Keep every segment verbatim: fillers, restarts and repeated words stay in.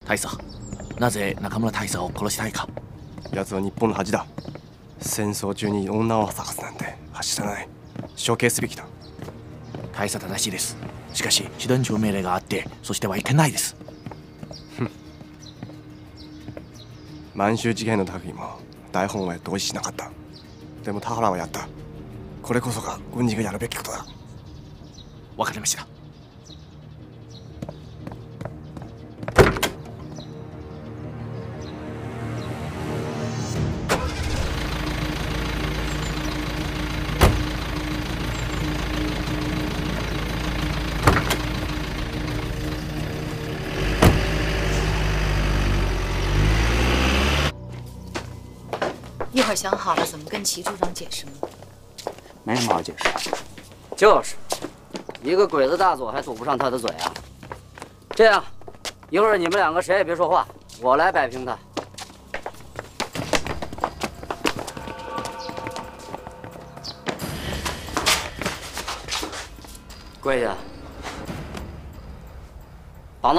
大佐、なぜ中村大佐を殺したいか。 奴は日本の恥だ。戦争中に女を探すなんては知らない。処刑すべきだ。 大佐正しいです。しかし師団長命令があって、そしてはいけないです。 満州事変の時も大本は同意しなかった。でも田原はやった。これこそが軍人がやるべきことだ。 わかりました。 一会儿想好了怎么跟齐处长解释吗？ 没什么好解释，就是一个鬼子大佐还堵不上他的嘴啊。这样，一会儿你们两个谁也别说话，我来摆平他。跪下，膀子。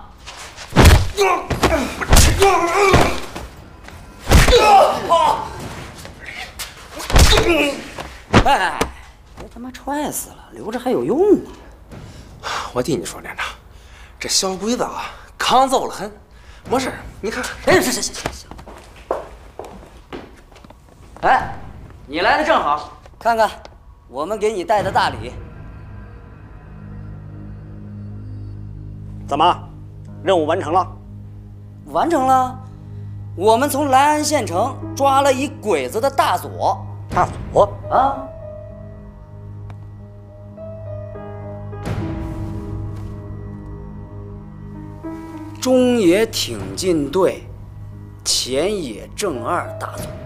哎，别他妈踹死了，留着还有用呢。 我替你说，连长，这小鬼子啊，抗揍了很。没事，你看看。 哎，行行行行行。哎，你来的正好，看看我们给你带的大礼。 怎么，任务完成了？ 完成了。我们从莱安县城抓了一鬼子的大佐。 大佐啊！中野挺进队前野正二大佐。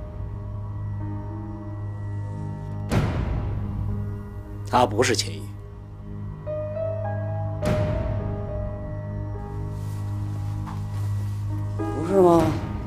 他不是前野。 不是吗？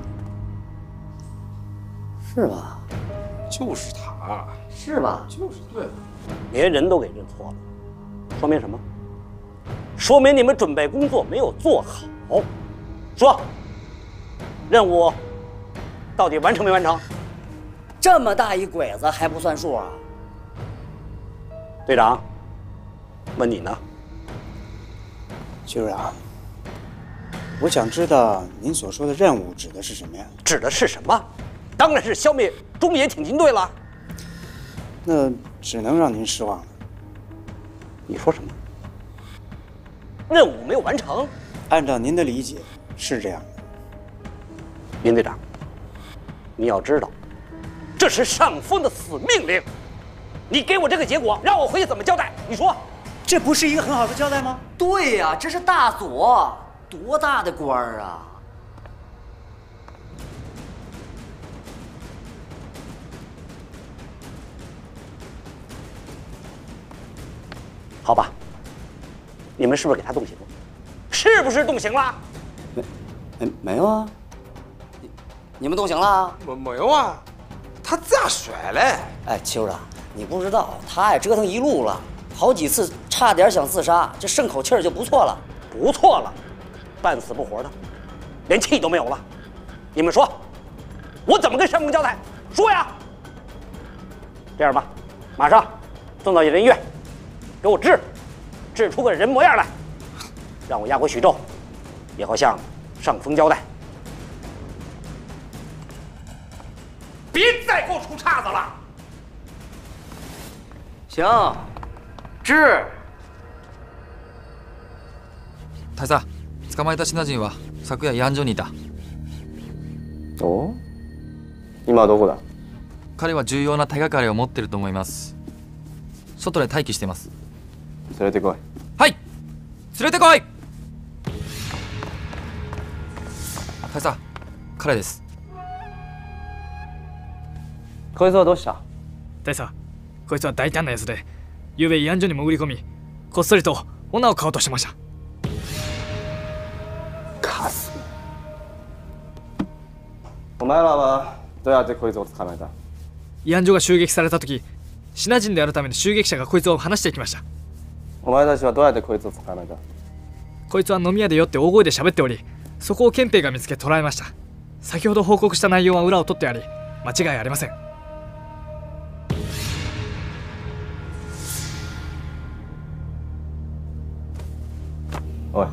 是吧？ 就是他， 是吧？ 就是对。 连人都给认错了，说明什么？说明你们准备工作没有做好。说，任务到底完成没完成？ 这么大一鬼子还不算数啊？ 队长，问你呢？ 徐处长，我想知道您所说的任务指的是什么呀？ 指的是什么？当然是消灭中野挺进队了。 那只能让您失望了。 你说什么？任务没有完成？ 按照您的理解是这样的。 林队长，你要知道，这是上峰的死命令。你给我这个结果，让我回去怎么交代？你说， 这不是一个很好的交代吗？ 对呀、啊，这是大佐，多大的官儿啊！ 好吧，你们是不是给他动刑了？是不是动刑了？ 没，没没有啊。你你们动刑了？ 没没有啊，他咋摔嘞？ 哎，齐处长，你不知道，他也折腾一路了，好几次差点想自杀，这剩口气儿就不错了。 不错了，半死不活的，连气都没有了。你们说，我怎么跟上峰交代？说呀！这样吧，马上送到人医院，给我治，治出个人模样来，让我押回徐州，也好向上峰交代。别再给我出岔子了！ 行，治。 大佐、捕まえたシナ人は昨夜慰安所にいた。 お？今はどこだ？ 彼は重要な手がかりを持ってると思います。外で待機しています。 連れてこい。 はい、連れてこい。大佐、彼です。 こいつはどうした？ 大佐、こいつは大胆なやつで、ゆうべ慰安所に潜り込み、こっそりと女を買おうとしてました。 カス。お前らはどうやってこいつを捕まえた？ 慰安所が襲撃された時、シナ人であるための襲撃者がこいつを離していきました。 お前たちはどうやってこいつを捕まえた？ こいつは飲み屋で酔って大声で喋っており、 そこを憲兵が見つけ捕らえました。先ほど報告した内容は裏を取ってあり、間違いありません。 おい。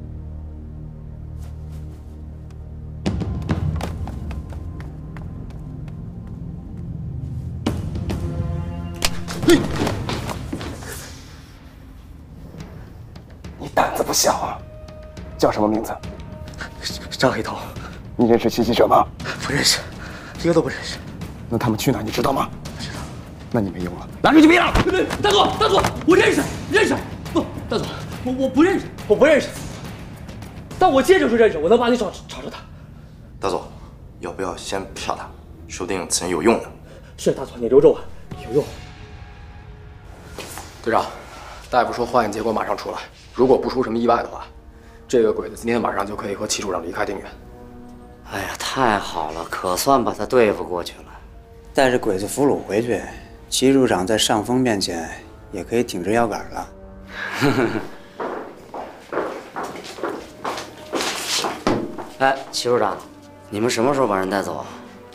你胆子不小啊！叫什么名字？ 张黑头。 你认识袭击者吗？ 不认识，一个都不认识。 那他们去哪？你知道吗？ 不知道。 那你没用了。 拿出去毙了！大佐，大佐，我认识，认识。不，大佐，我我不认识，我不认识。但我接着说认识，我能帮你找找着他。 大佐，要不要先不杀他？说不定此人有用呢。 是大佐，你留着我，有用。 队长，大夫说化验结果马上出来，如果不出什么意外的话，这个鬼子今天晚上就可以和齐处长离开定远。 哎呀，太好了，可算把他对付过去了。 带着鬼子俘虏回去，齐处长在上峰面前也可以挺直腰杆了。 哎，齐处长，你们什么时候把人带走啊？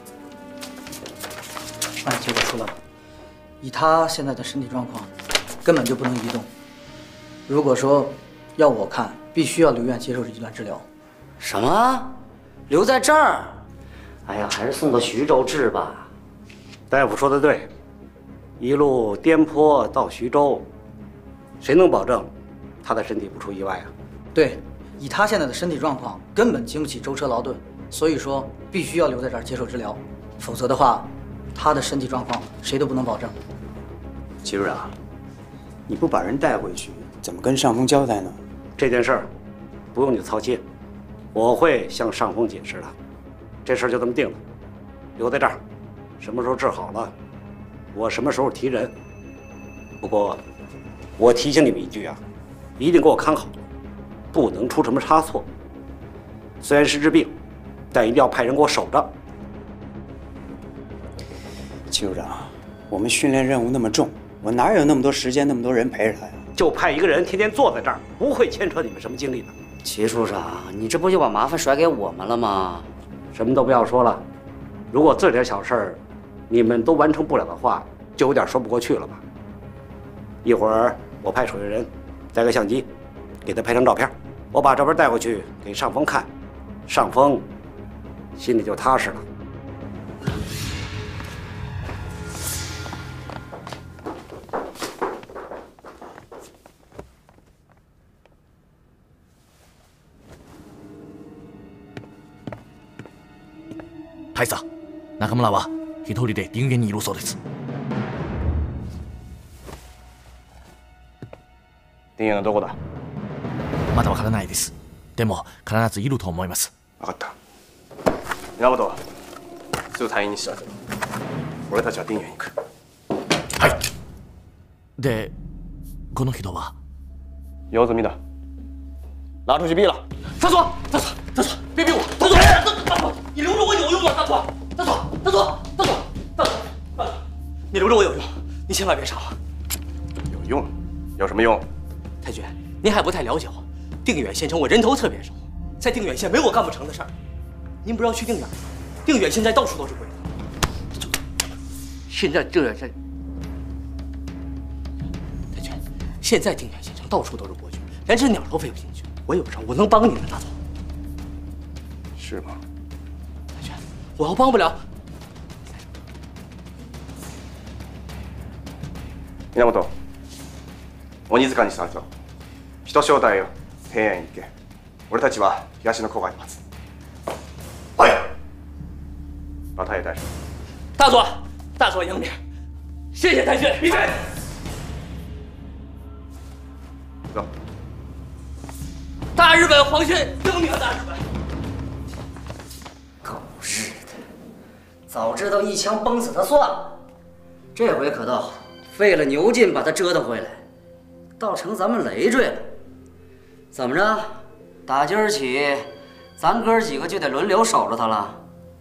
哎，结果出来了，以他现在的身体状况，根本就不能移动。如果说要我看，必须要留院接受这一段治疗。 什么？留在这儿？哎呀，还是送到徐州治吧。 大夫说的对，一路颠簸到徐州，谁能保证他的身体不出意外啊？ 对，以他现在的身体状况，根本经不起舟车劳顿，所以说必须要留在这儿接受治疗，否则的话，他的身体状况谁都不能保证。 齐处长，你不把人带回去，怎么跟上峰交代呢？ 这件事儿不用你操心，我会向上峰解释的。这事儿就这么定了，留在这儿，什么时候治好了，我什么时候提人。不过，我提醒你们一句啊，一定给我看好，不能出什么差错。虽然是治病，但一定要派人给我守着。 齐处长，我们训练任务那么重，我哪有那么多时间、那么多人陪着他呀？ 就派一个人天天坐在这儿，不会牵扯你们什么精力的。 齐处长，你这不就把麻烦甩给我们了吗？ 什么都不要说了，如果这点小事儿你们都完成不了的话，就有点说不过去了吧？一会儿我派守夜人带个相机，给他拍张照片，我把照片带回去给上峰看，上峰心里就踏实了。 大佐、中村は一人で人間にいるそうです。 定遠のどこだ？ まだわからないです。でも必ずいると思います。 分かった。源はすぐ隊員に知らせろ。俺たちは定遠に行く。 はい。で、この人は？ 姚子明的。拉出去毙了！ 大佐，大佐，大佐，别逼我！大佐，大佐，你留着我有用吗？大佐，大佐，大佐，大佐，大佐，大佐，你留着我有用，你千万别杀我。 有用？有什么用？ 太君，您还不太了解我。定远县城我人头特别熟，在定远县没我干不成的事儿。您不是要去定远吗？定远现在到处都是鬼子。现在定远县，太君，现在定远县城到处都是国军，连只鸟都飞不进去。我有招，我能帮你的，大佐。 是吗？ 太君，我要帮不了。 源、鬼塚に参加。人招待よ。定遠に行け。俺たちは東の郊外に待つ。はい。把他也带上。 大佐，大佐英明，谢谢太君。闭嘴。 走。 大日本皇军英明大日本。 狗日的！早知道一枪崩死他算了，这回可倒好，费了牛劲把他折腾回来，倒成咱们累赘了。怎么着？打今儿起，咱哥几个就得轮流守着他了。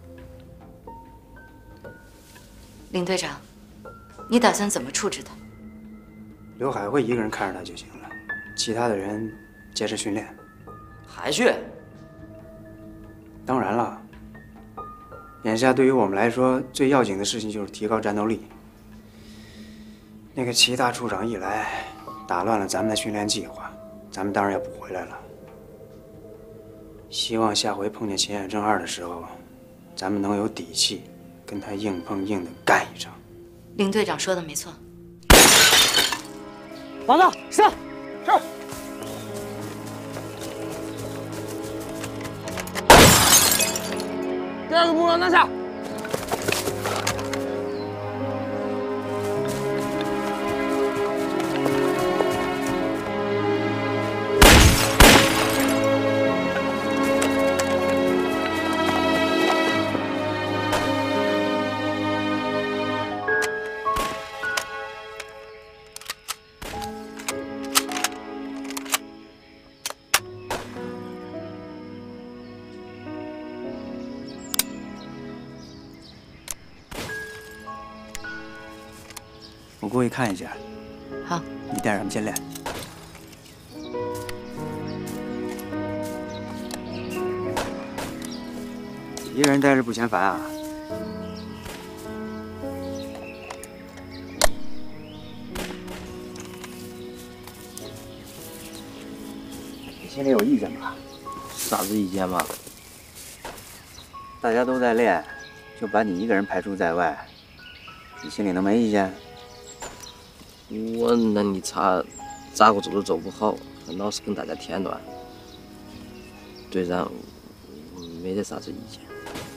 林队长，你打算怎么处置他？ 刘海会一个人看着他就行了，其他的人接着训练。 还训？ 当然了，眼下对于我们来说，最要紧的事情就是提高战斗力。那个齐大处长一来，打乱了咱们的训练计划，咱们当然要补回来了。希望下回碰见秦海正二的时候，咱们能有底气，跟他硬碰硬的干一场。 林队长说的没错。 王子上。是。第二个目标拿下。 我过去看一下。 好。 你带着他们先练。一个人待着不嫌烦啊？你心里有意见吧？ 啥子意见嘛？ 大家都在练，就把你一个人排除在外，你心里能没意见？ 我能力差，咋个做都做不好，还老是跟大家添乱。队长，没得啥子意见。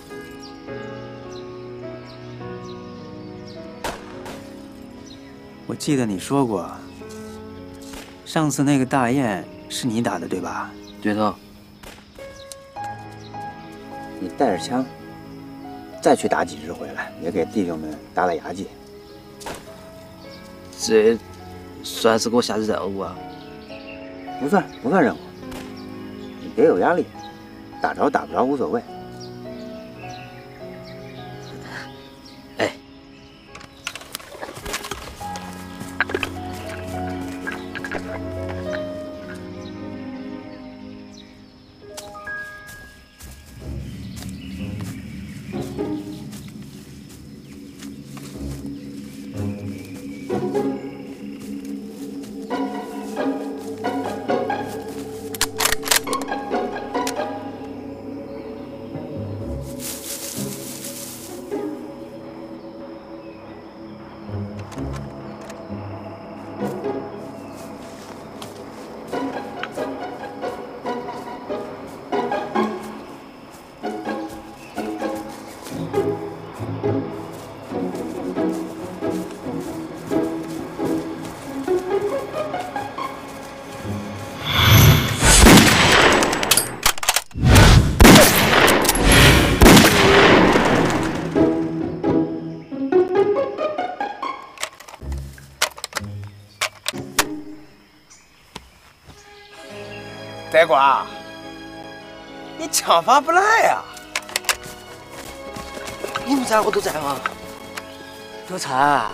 我记得你说过，上次那个大雁是你打的，对吧？ 对头。 你带着枪，再去打几只回来，也给弟兄们打打牙祭。 这算是给我下的任务啊？ 不算，不算任务。你别有压力，打着打不着无所谓。 哎， 呆瓜，你枪法不赖呀！ 你们三个都在吗？德才，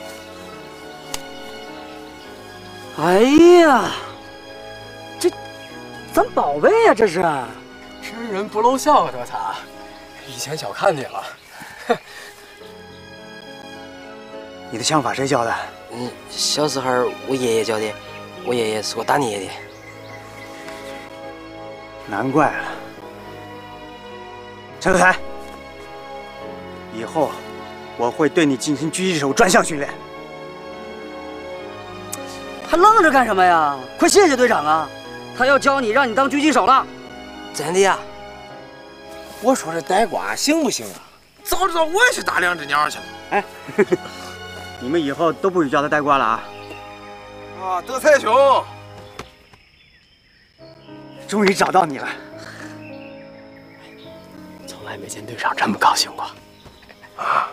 哎呀，这咱宝贝呀，这是！ 真人不露相啊，德才，以前小看你了。 你的枪法谁教的？ 嗯，小时候我爷爷教的，我爷爷是我打猎的。 难怪了，陈德才，以后我会对你进行狙击手专项训练。 还愣着干什么呀？快谢谢队长啊！他要教你，让你当狙击手了。 真的呀？ 我说这呆瓜行不行啊？早知道我也去打两只鸟去了。 哎，你们以后都不许叫他呆瓜了啊！ 啊，德才兄。 终于找到你了， 从来没见队长这么高兴过。 啊！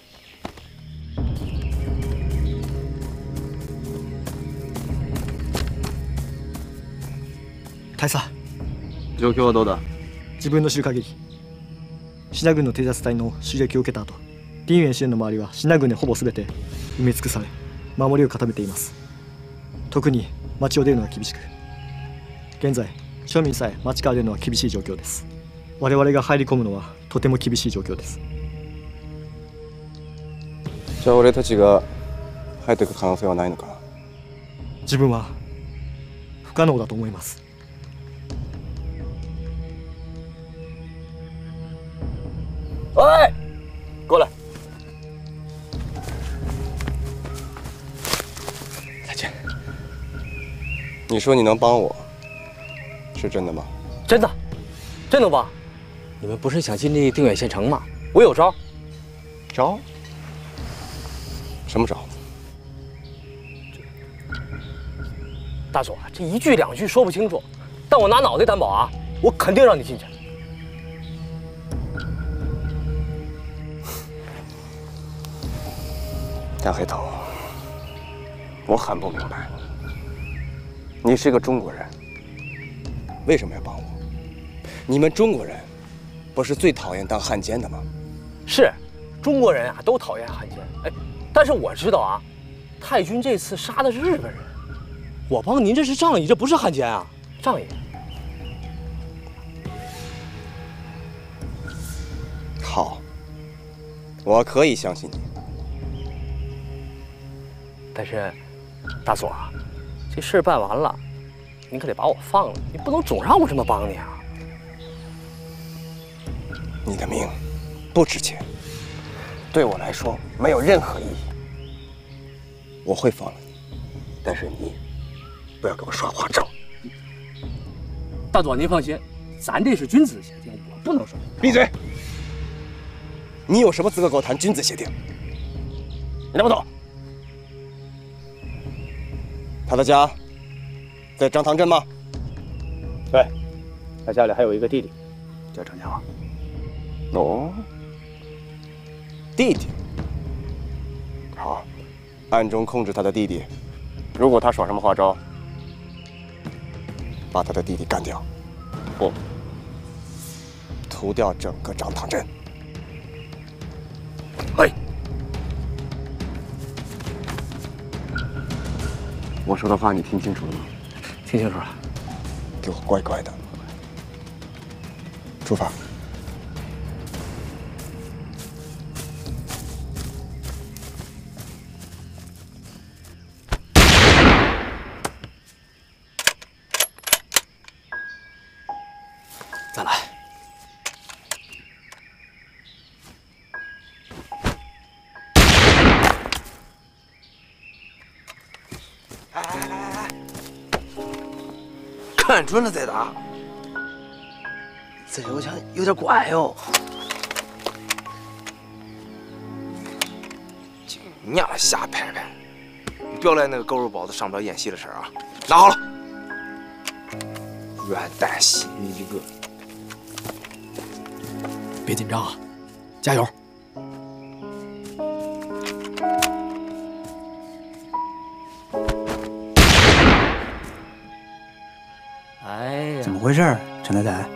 大佐、 状況はどうだ？ 自分の知る限り、シナ軍の偵察隊の襲撃を受けた後、ディンウェン支援の周りはシナ軍でほぼ全て埋め尽くされ、守りを固めています。特に町を出るのは厳しく、現在庶民さえ町から出るのは厳しい状況です。 我々が入り込むのはとても厳しい状況です。 じゃあ俺たちが入っていく可能性はないのか？ 自分は不可能だと思います。 喂，过来。再见。 你说你能帮我，是真的吗？ 真的，真能帮。你们不是想进那定远县城吗？我有招。 招？什么招？ 大佐，这一句两句说不清楚，但我拿脑袋担保啊，我肯定让你进去。 干黑头，我很不明白，你是个中国人，为什么要帮我？你们中国人不是最讨厌当汉奸的吗？ 是，中国人啊都讨厌汉奸。哎，但是我知道啊，太君这次杀的是日本人，我帮您这是仗义，这不是汉奸啊，仗义。 好，我可以相信你。 但是，大佐，这事儿办完了，您可得把我放了，你不能总让我这么帮你啊！ 你的命不值钱，对我来说没有任何意义。我会放了你，但是你不要给我耍花招。 大佐，您放心，咱这是君子协定，我不能耍。 闭嘴！你有什么资格跟我谈君子协定？你来不走。他的家在张塘镇吗？ 对，他家里还有一个弟弟， 叫张家旺。 哦，弟弟。好，暗中控制他的弟弟，如果他耍什么花招，把他的弟弟干掉，不，屠掉整个张塘镇。 哎。 我说的话你听清楚了吗？ 听清楚了。 给我乖乖的，出发。 再来。 看准了再打， 这油枪有点怪哟。 你丫的瞎拍拍！你不要来那个狗肉包子上不了演戏的事儿啊！拿好了，软蛋戏你一个！ 别紧张啊，加油！ 哎呀， 怎么回事，陈太太？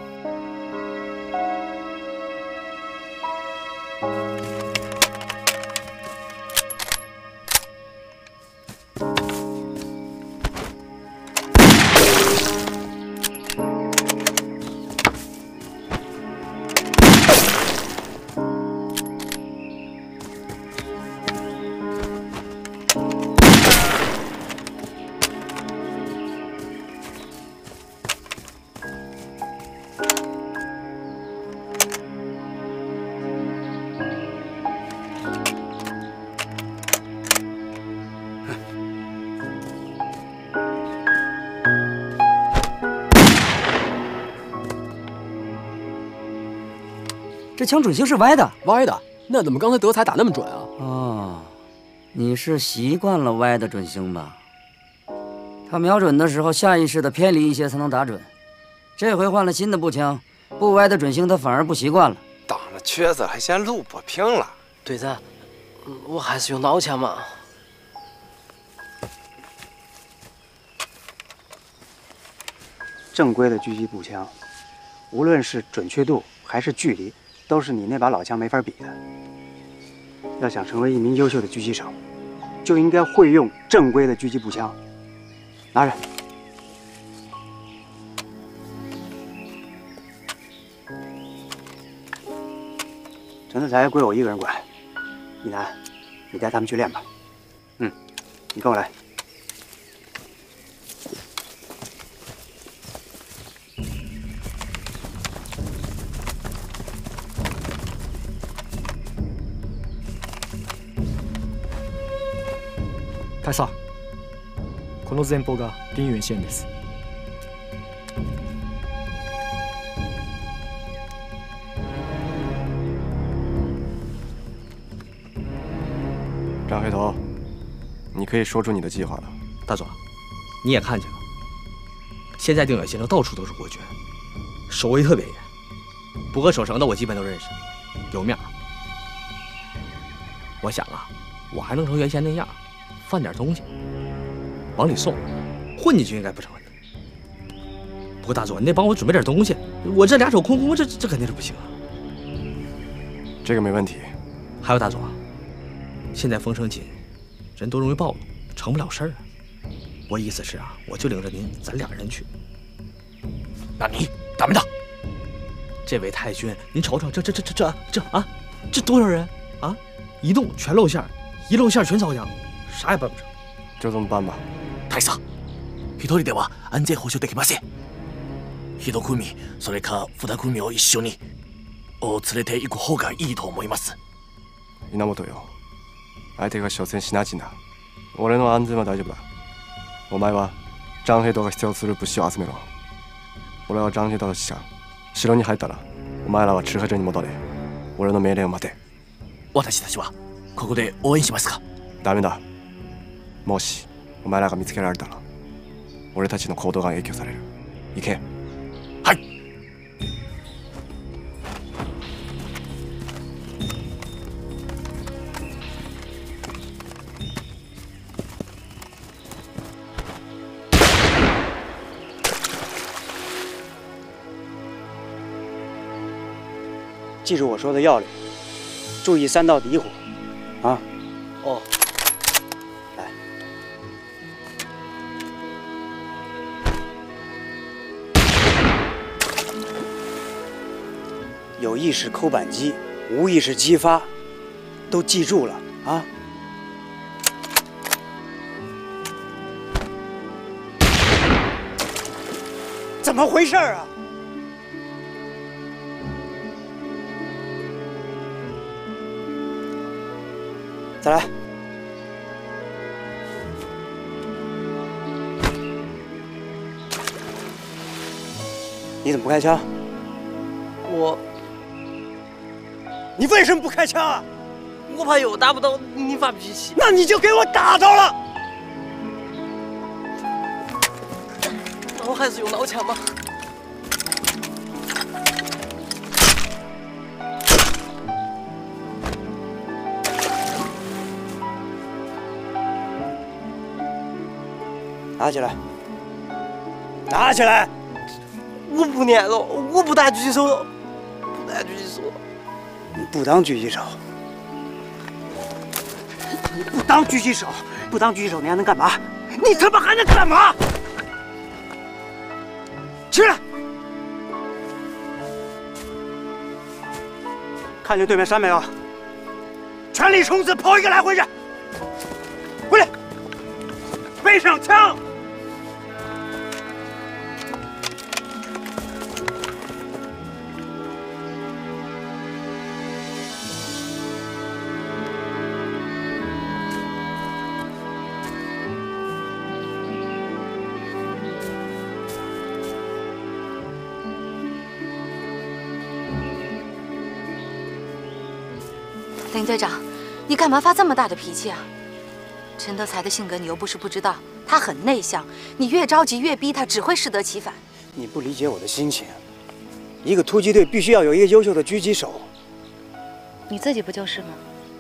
这枪准星是歪的， 歪的？那怎么刚才德才打那么准啊？ 哦，你是习惯了歪的准星吧？他瞄准的时候下意识的偏离一些才能打准，这回换了新的步枪，不歪的准星他反而不习惯了。 当了瘸子还嫌路不平了？ 队长，我还是用脑枪嘛。 正规的狙击步枪，无论是准确度还是距离，都是你那把老枪没法比的。要想成为一名优秀的狙击手，就应该会用正规的狙击步枪。拿着。 陈德才归我一个人管。一楠，你带他们去练吧。嗯，你跟我来。 大佐、この前方が林園支援です。 张黑头，你可以说出你的计划了。 大佐，你也看见了，现在定远县城到处都是国军，守卫特别严。不过守城的我基本都认识，有面儿。我想啊，我还能成原先那样，贩点东西往里送，混进去应该不成问题。不过大佐，你得帮我准备点东西，我这俩手空空，这这肯定是不行啊。 这个没问题。 还有大佐，现在风声紧，人都容易暴露，成不了事儿啊。我意思是啊，我就领着您，咱俩人去。 那你打没打？ 这位太君，您瞅瞅，这这这这这这啊，这多少人啊？一动全露馅，一露馅全遭殃，啥也办不成。 就这么办吧。 大佐、一人では安全保障できません。一組、それか二組を一緒にを連れて行く方がいいと思います。 稲本よ、相手が所詮シナジンだ。俺の安全は大丈夫だ。お前は張平道が必要とする物資を集めろ。俺は張平道の使者。城に入ったら、お前らは駐車場に戻れ。俺の命令を待て。 私たちはここで応援しますか？ ダメだ。もしお前らが見つけられたら、俺たちの行動が影響される。行け。 はい。 记住我说的要领，注意三道敌火，啊！ 哦。 来，有意识扣扳机，无意识击发，都记住了啊！怎么回事啊？再来！你怎么不开枪？ 我， 你为什么不开枪啊？ 我怕又打不到你发脾气。 那你就给我打到了！ 那我还是用脑枪吧。 拿起来！拿起来！ 我不念了，我不打狙击手了，不打狙击手了。 你不当狙击手？你不当狙击手，不当狙击手，你还能干嘛？你他妈还能干嘛？起来！看见对面山没有？全力冲刺，跑一个来回去！回来！背上枪！ 林队长，你干嘛发这么大的脾气啊？陈德才的性格你又不是不知道，他很内向，你越着急越逼他，只会适得其反。 你不理解我的心情。一个突击队必须要有一个优秀的狙击手。 你自己不就是吗？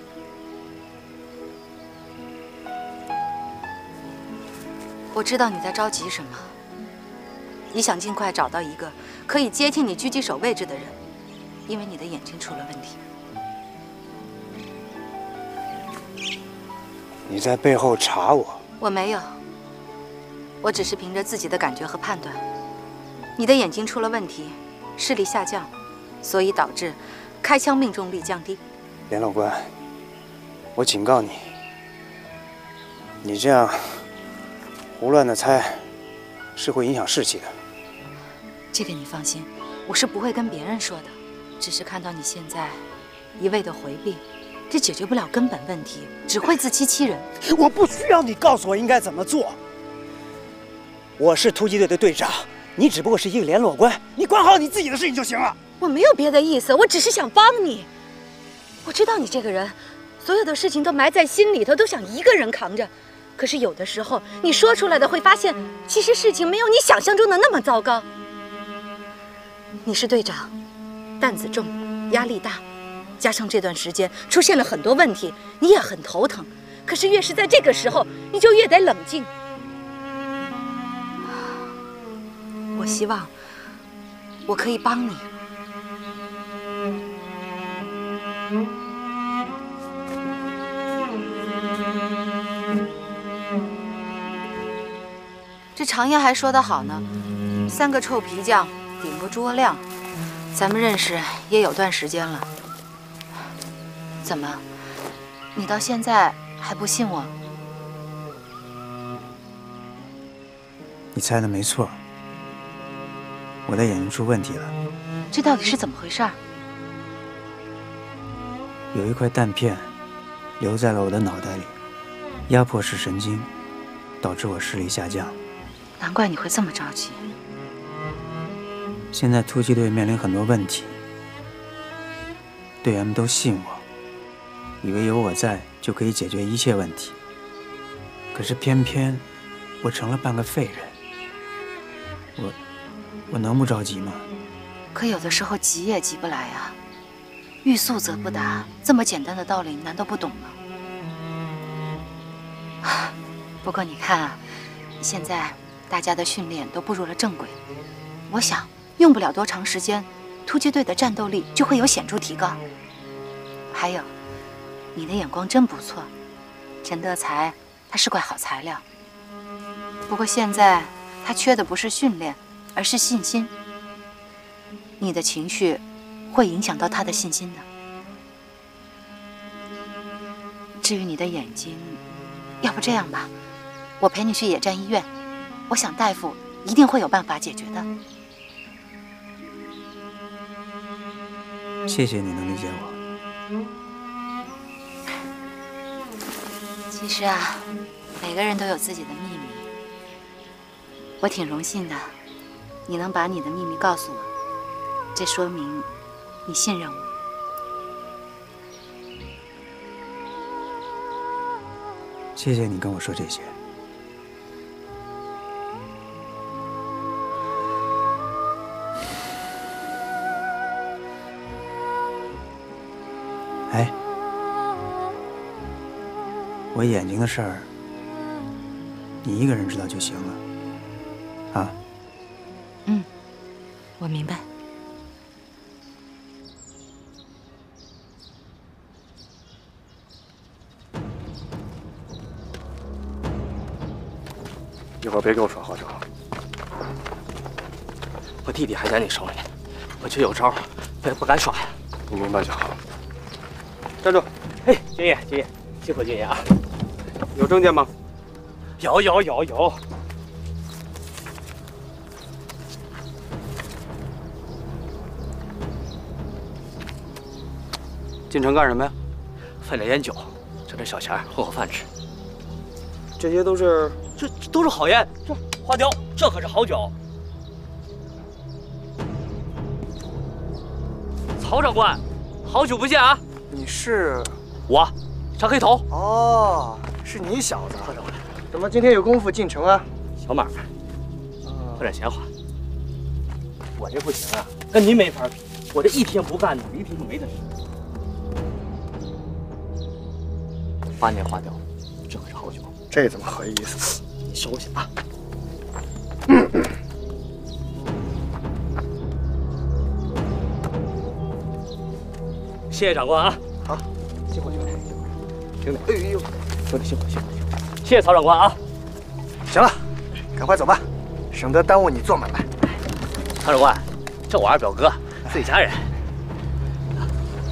我知道你在着急什么，你想尽快找到一个可以接替你狙击手位置的人，因为你的眼睛出了问题。 你在背后查我？ 我没有，我只是凭着自己的感觉和判断。你的眼睛出了问题，视力下降，所以导致开枪命中率降低。 连老官，我警告你，你这样胡乱的猜，是会影响士气的。 这个你放心，我是不会跟别人说的。只是看到你现在一味的回避，这解决不了根本问题，只会自欺欺人。 我不需要你告诉我应该怎么做。我是突击队的队长，你只不过是一个联络官，你管好你自己的事情就行了。 我没有别的意思，我只是想帮你。我知道你这个人，所有的事情都埋在心里头，都想一个人扛着。可是有的时候，你说出来的会发现，其实事情没有你想象中的那么糟糕。你是队长，担子重，压力大，加上这段时间出现了很多问题，你也很头疼。可是越是在这个时候，你就越得冷静。我希望我可以帮你。这常言还说得好呢，三个臭皮匠顶个诸葛亮。咱们认识也有段时间了，怎么，你到现在还不信我？ 你猜的没错，我的眼睛出问题了。 这到底是怎么回事？ 有一块弹片留在了我的脑袋里，压迫视神经，导致我视力下降。 难怪你会这么着急。 现在突击队面临很多问题，队员们都信我，以为有我在就可以解决一切问题。可是偏偏我成了半个废人，我我能不着急吗？ 可有的时候急也急不来啊，欲速则不达，这么简单的道理你难道不懂吗？不过你看啊，现在大家的训练都步入了正轨，我想用不了多长时间，突击队的战斗力就会有显著提高。还有，你的眼光真不错，陈德才他是块好材料。不过现在他缺的不是训练，而是信心。你的情绪会影响到他的信心的。至于你的眼睛，要不这样吧，我陪你去野战医院，我想大夫一定会有办法解决的。 谢谢你能理解我。 其实啊，每个人都有自己的秘密。我挺荣幸的，你能把你的秘密告诉我，这说明你信任我。 谢谢你跟我说这些。哎，我眼睛的事儿，你一个人知道就行了，啊？ 嗯，我明白。 一会儿别给我耍花招。 我弟弟还在你手里，我就有招，我也不敢耍呀。 你明白就好。站住！ 哎，军爷，军爷，辛苦军爷啊！ 有证件吗？ 有有有有。 进城干什么呀？ 分点烟酒，挣点小钱混口饭吃。 这些都是…… 这这都是好烟，这花雕，这可是好酒。曹长官，好久不见啊！ 你是我，张黑头。 哦，是你小子。曹长官，怎么今天有功夫进城啊？ 小买卖，混点闲话。我这不行啊，跟您没法比。我这一天不干，哪一天就没得吃。八年花雕，这可是好酒。 这怎么好意思？ 你收下啊。 嗯嗯谢谢长官啊！ 好，辛苦你们，辛苦。兄弟， 哎呦，兄弟辛苦辛苦辛苦！谢谢曹长官啊！ 行了，赶快走吧，省得耽误你做买卖。 曹长官，这我二表哥，自己家人。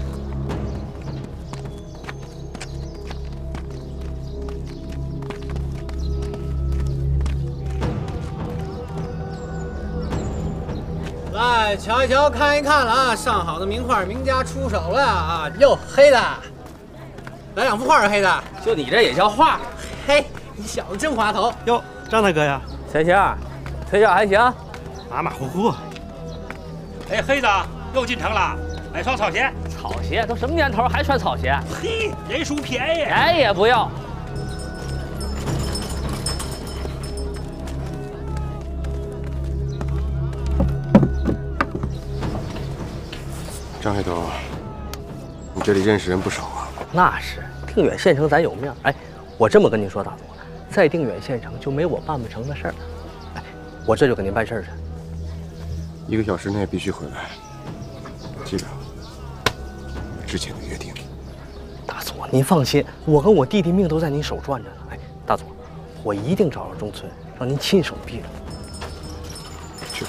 来瞧一瞧，看一看了啊！上好的名画，名家出手了啊！哟，黑的，来两幅画啊，黑的。 就你这也叫画？ 嘿，你小子真滑头。 哟，张大哥呀， 谁行？腿脚还行， 马马虎虎。 哎，黑子又进城了，买双草鞋。 草鞋都什么年头还穿草鞋？ 嘿，人属便宜， 便宜也不要。 张黑头，你这里认识人不少啊。 那是，定远县城咱有面。哎，我这么跟您说，大总，在定远县城就没我办不成的事儿。哎，我这就给您办事儿去。 一个小时内必须回来，记得之前的约定。 大总，您放心，我跟我弟弟命都在您手攥着呢。哎，大总，我一定找到中村，让您亲手毙了。 去。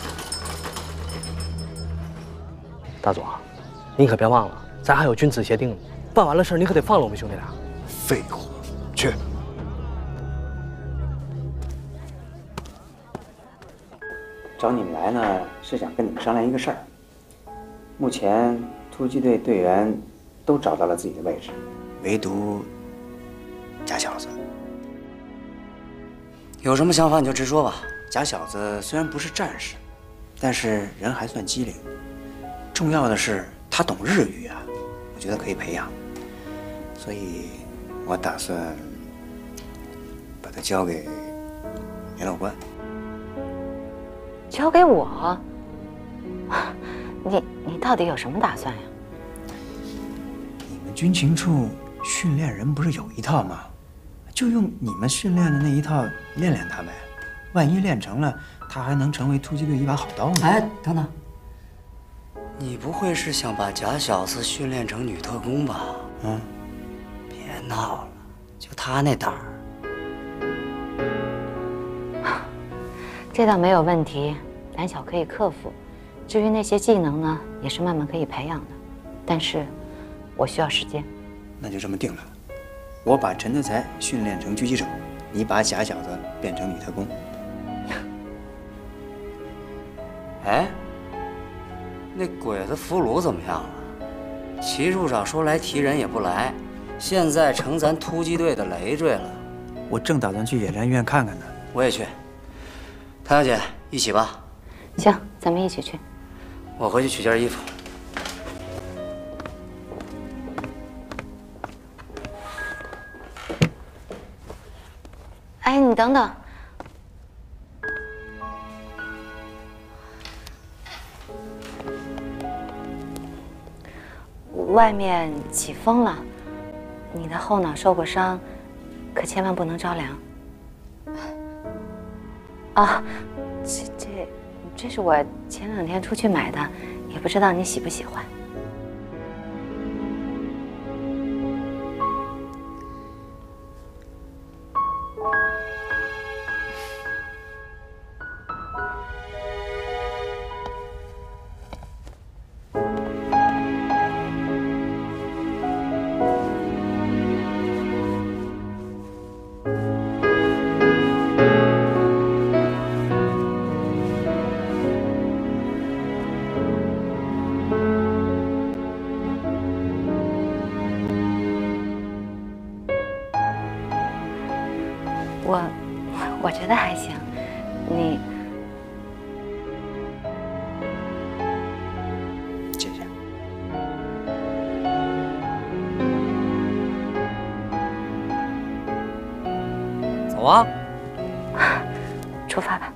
大总，您可别忘了，咱还有君子协定呢。办完了事儿，你可得放了我们兄弟俩。 废话，去。 找你们来呢，是想跟你们商量一个事儿。目前突击队队员都找到了自己的位置，唯独假小子。有什么想法你就直说吧。假小子虽然不是战士，但是人还算机灵。重要的是他懂日语啊，我觉得可以培养。所以，我打算把他交给联络官。 交给我？你你到底有什么打算呀？ 你们军情处训练人不是有一套吗？就用你们训练的那一套练练他呗。万一练成了，他还能成为突击队一把好刀呢。 哎，等等，你不会是想把假小子训练成女特工吧？ 嗯， 别闹了，就他那胆儿。 这倒没有问题，胆小可以克服。至于那些技能呢，也是慢慢可以培养的。但是，我需要时间。 那就这么定了。我把陈德才训练成狙击手，你把假小子变成女特工。 哎，那鬼子俘虏怎么样了？齐处长说来提人也不来，现在成咱突击队的累赘了。 我正打算去野战医院看看呢。 我也去。谭小姐，一起吧。 行，咱们一起去。 我回去取件衣服。 哎，你等等。外面起风了，你的后脑受过伤，可千万不能着凉。啊，这这这是我前两天出去买的，也不知道你喜不喜欢。我我觉得还行，你谢谢。 走啊， 出发吧。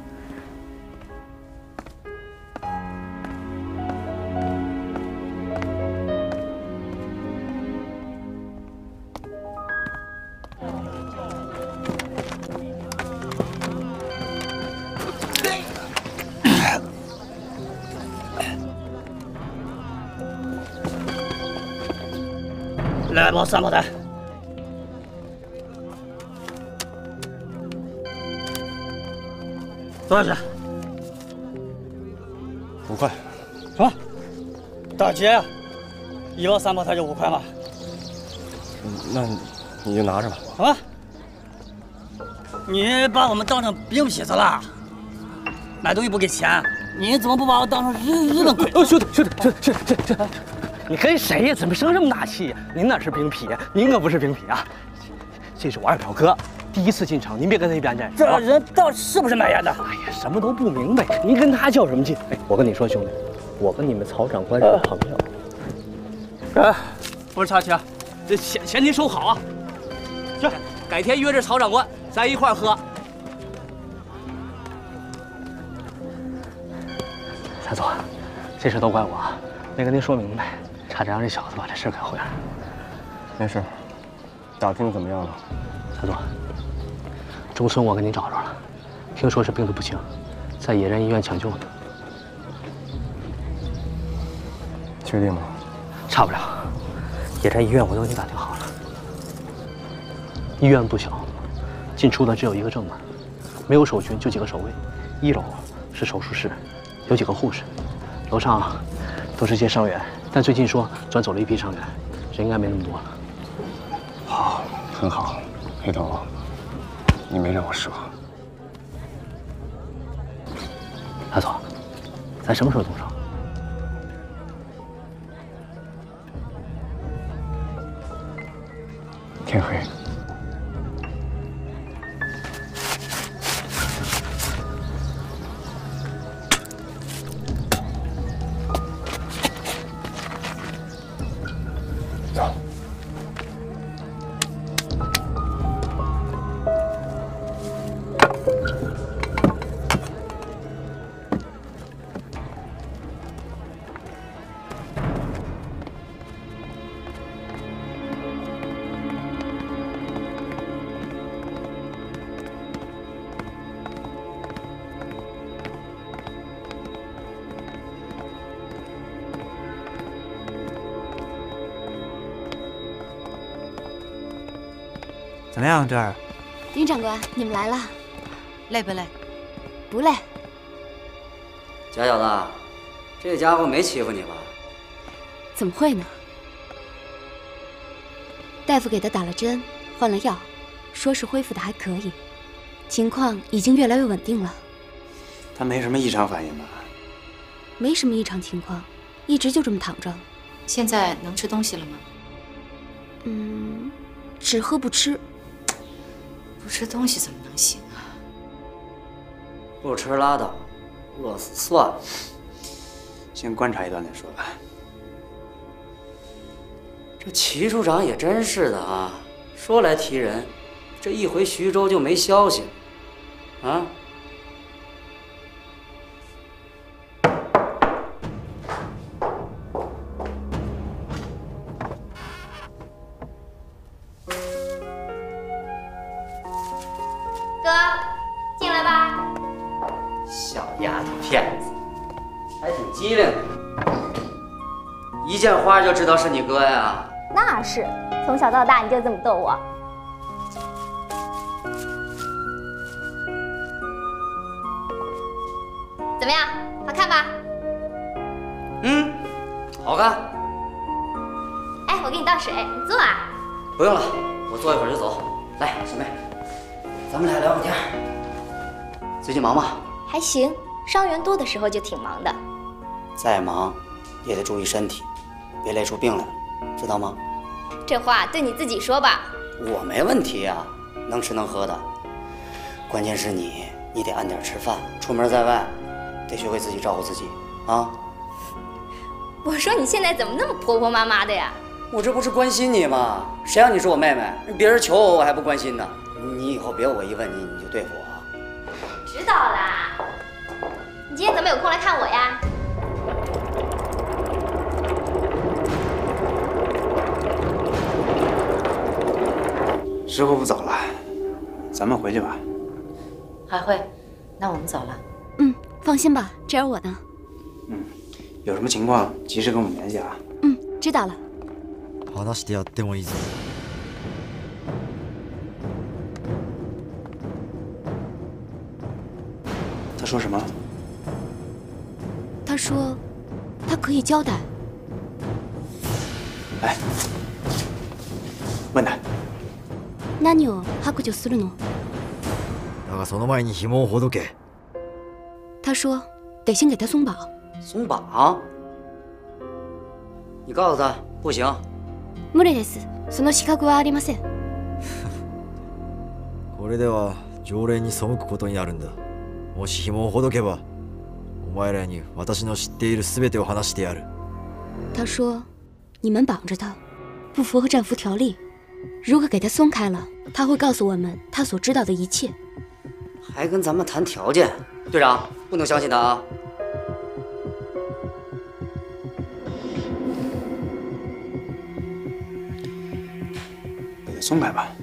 来包三胞胎。多少钱？ 五块。 什么？大姐呀，一包三胞胎就五块吗？ 那你就拿着吧。 什么？你把我们当成兵痞子了？买东西不给钱， 你怎么不把我当成日日本鬼？ 哦，兄弟，兄弟，兄弟，兄弟，兄弟，兄弟，你跟谁呀？怎么生这么大气呀？您那是兵痞，您可不是兵痞啊！这是我二表哥，第一次进城，您别跟他一般见识。 这人到底是不是卖烟的？ 哎呀，什么都不明白，您跟他较什么劲？哎，我跟你说，兄弟，我跟你们曹长官是朋友。哎，不是插旗，这钱钱您收好啊！行，改天约着曹长官，咱一块儿喝。蔡总，这事都怪我，没跟您说明白，差点让这小子把这事给毁了。 没事，打听怎么样了？ 蔡总，中村我给您找着了，听说是病得不轻，在野战医院抢救呢。 确定吗？ 差不了，野战医院我都给你打听好了。医院不小，进出的只有一个正门，没有守军就几个守卫。一楼是手术室。有几个护士，楼上都是些伤员，但最近说转走了一批伤员，人应该没那么多了。 好，很好，黑头，你没让我失望。 大总，咱什么时候动手？ 天黑。 怎么样，这儿？ 丁长官，你们来了， 累不累？ 不累。 贾小子，这家伙没欺负你吧？ 怎么会呢？大夫给他打了针，换了药，说是恢复的还可以，情况已经越来越稳定了。 他没什么异常反应吧？ 没什么异常情况，一直就这么躺着。 现在能吃东西了吗？ 嗯，只喝不吃。 不吃东西怎么能行啊？ 不吃拉倒，饿死算了。 先观察一段再说吧。 这齐处长也真是的啊，说来提人，这一回徐州就没消息了，啊？ 哥，进来吧。 小丫头片子，还挺机灵的，一见花就知道是你哥呀？ 那是，从小到大你就这么逗我。怎么样，好看吧？ 嗯，好看。 哎，我给你倒水，你坐啊。 不用了，我坐一会儿就走。来，小妹，咱们俩聊会天。最近忙吗？ 还行，伤员多的时候就挺忙的。 再忙也得注意身体，别累出病来，知道吗？ 这话对你自己说吧。 我没问题呀、啊，能吃能喝的。关键是你，你得按点吃饭，出门在外得学会自己照顾自己啊。 我说你现在怎么那么婆婆妈妈的呀？ 我这不是关心你吗？谁让你是我妹妹？别人求我我还不关心呢。你以后别我一问你你就对付我啊。 知道啦。你今天怎么有空来看我呀？ 时候不早了，咱们回去吧。 海慧，那我们走了。 嗯，放心吧，这有我呢。 嗯，有什么情况及时跟我们联系啊。 嗯，知道了。 話してやってもいいぞ。 他说什么？ 他说，他可以交代。 哎，问他。 何を白状するの？ だがその前に紐をほどけ。 他说， 得先给他松绑。 松绑？你告诉他不行。 無理です。その資格はありません。 これでは条例に背くことになるんだ。もし紐をほどけば、お前らに私の知っている全てを話してやる。 他说：“你们绑着他，不符合战俘条例。如果给他松开了，他会告诉我们他所知道的一切。” 还跟咱们谈条件，队长不能相信他啊！ 给他松开吧。